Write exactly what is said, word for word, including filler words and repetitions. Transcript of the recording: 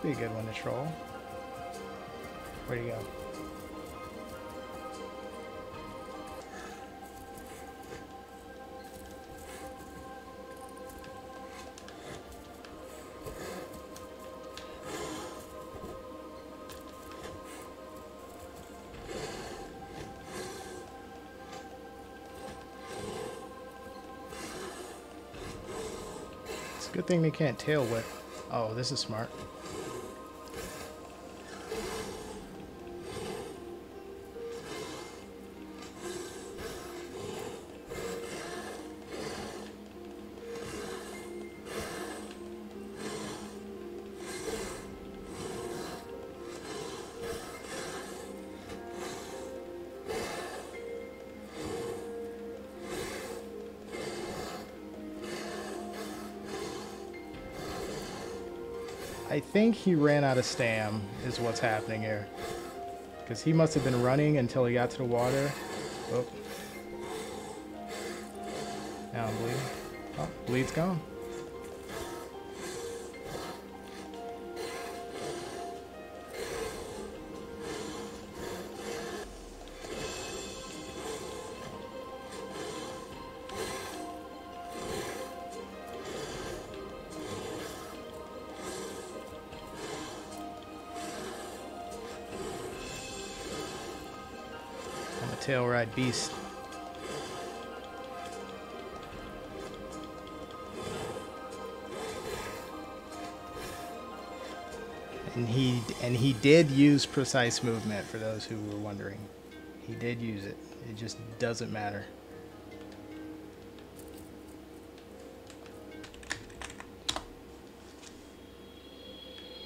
Be a good one to troll. Where'd he go? It's a good thing they can't tail whip. Oh, this is smart. I think he ran out of stam is what's happening here. Because he must have been running until he got to the water. Oh. Now I'm bleeding. Oh, bleed's gone. Tail ride beast. And he and he did use precise movement for those who were wondering. He did use it. It just doesn't matter.